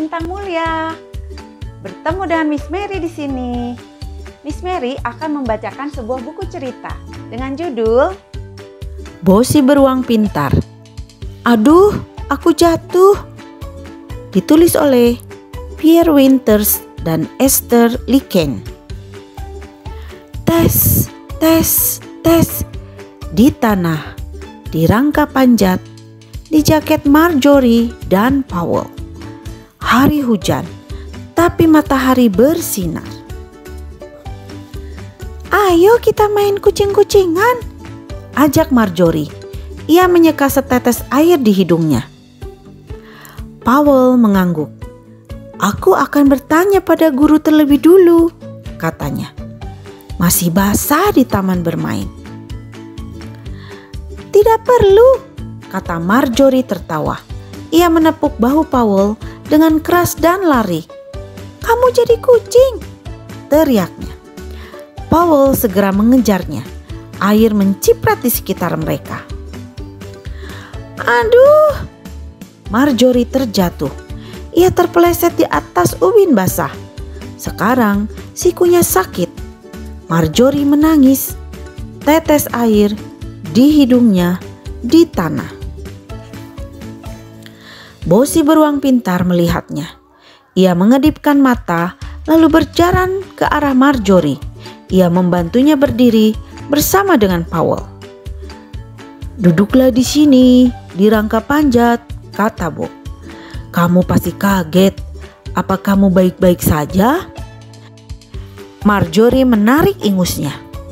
Bintang Mulia. Bertemu dengan Miss Mary di sini. Miss Mary akan membacakan sebuah buku cerita dengan judul Bo si Beruang Pintar. Aduh, aku jatuh. Ditulis oleh Pierre Winters dan Esther Liken. Tes, tes, tes. Di tanah, di rangka panjat, di jaket Marjorie dan Powell. Hari hujan, tapi matahari bersinar. Ayo kita main kucing-kucingan, ajak Marjorie. Ia menyeka setetes air di hidungnya. Powell mengangguk. Aku akan bertanya pada guru terlebih dulu, katanya. Masih basah di taman bermain. Tidak perlu, kata Marjorie tertawa. Ia menepuk bahu Powell dengan keras dan lari. Kamu jadi kucing, teriaknya. Powell segera mengejarnya. Air menciprat di sekitar mereka. Aduh, Marjorie terjatuh. Ia terpeleset di atas ubin basah. Sekarang sikunya sakit. Marjorie menangis. Tetes air di hidungnya di tanah. Bo si Beruang Pintar melihatnya. Ia mengedipkan mata lalu berjalan ke arah Marjorie. Ia membantunya berdiri bersama dengan Powell. Duduklah di sini, di rangka panjat, kata Bo. Kamu pasti kaget. Apa kamu baik-baik saja? Marjorie menarik ingusnya.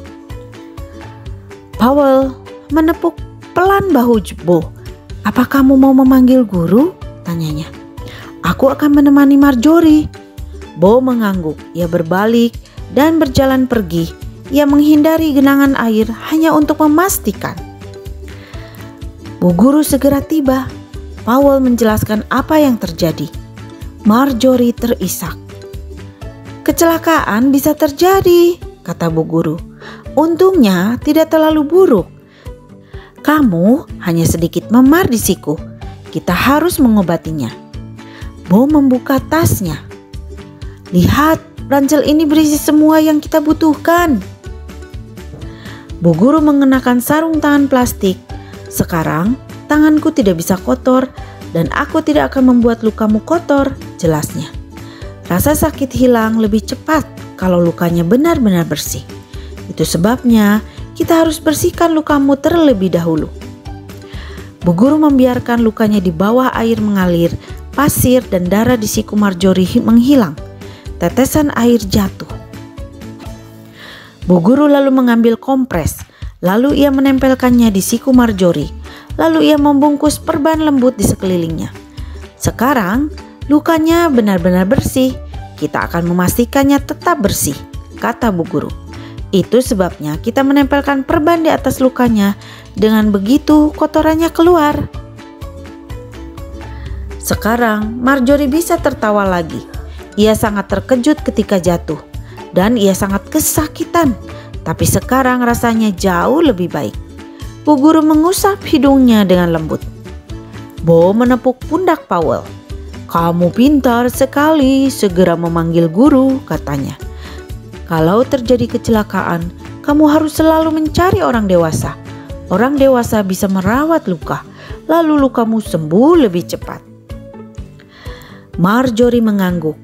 Powell menepuk pelan bahu Bo. Apa kamu mau memanggil guru? Tanyanya. Aku akan menemani Marjorie. Bo mengangguk. Ia berbalik dan berjalan pergi. Ia menghindari genangan air hanya untuk memastikan. Bu guru segera tiba. Powell menjelaskan apa yang terjadi. Marjorie terisak. Kecelakaan bisa terjadi, kata bu guru. Untungnya tidak terlalu buruk. Kamu hanya sedikit memar di siku. Kita harus mengobatinya. Bo membuka tasnya. Lihat, ransel ini berisi semua yang kita butuhkan. Bu guru mengenakan sarung tangan plastik. Sekarang tanganku tidak bisa kotor dan aku tidak akan membuat lukamu kotor, jelasnya. Rasa sakit hilang lebih cepat kalau lukanya benar-benar bersih. Itu sebabnya kita harus bersihkan lukamu terlebih dahulu. Bu guru membiarkan lukanya di bawah air mengalir, pasir dan darah di siku Marjorie menghilang. Tetesan air jatuh. Bu guru lalu mengambil kompres, lalu ia menempelkannya di siku Marjorie, lalu ia membungkus perban lembut di sekelilingnya. Sekarang lukanya benar-benar bersih. Kita akan memastikannya tetap bersih, kata bu guru. Itu sebabnya kita menempelkan perban di atas lukanya. Dengan begitu kotorannya keluar. Sekarang Marjorie bisa tertawa lagi. Ia sangat terkejut ketika jatuh. Dan ia sangat kesakitan. Tapi sekarang rasanya jauh lebih baik. Bu guru mengusap hidungnya dengan lembut. Bo menepuk pundak Powell. Kamu pintar sekali, segera memanggil guru, katanya. Kalau terjadi kecelakaan, kamu harus selalu mencari orang dewasa. Orang dewasa bisa merawat luka, lalu lukamu sembuh lebih cepat. Marjorie mengangguk.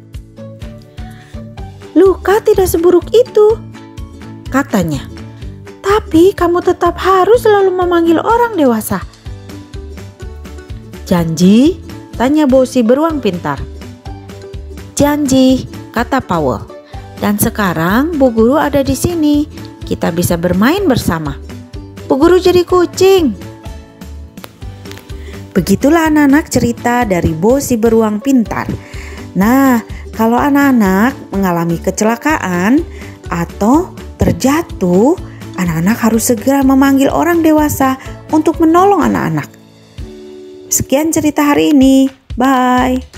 Luka tidak seburuk itu, katanya. Tapi kamu tetap harus selalu memanggil orang dewasa. Janji? Tanya Bo si Beruang Pintar. Janji, kata Powell. Dan sekarang bu guru ada di sini. Kita bisa bermain bersama. Bu guru jadi kucing. Begitulah anak-anak cerita dari Bo si Beruang Pintar. Nah, kalau anak-anak mengalami kecelakaan atau terjatuh, anak-anak harus segera memanggil orang dewasa untuk menolong anak-anak. Sekian cerita hari ini. Bye.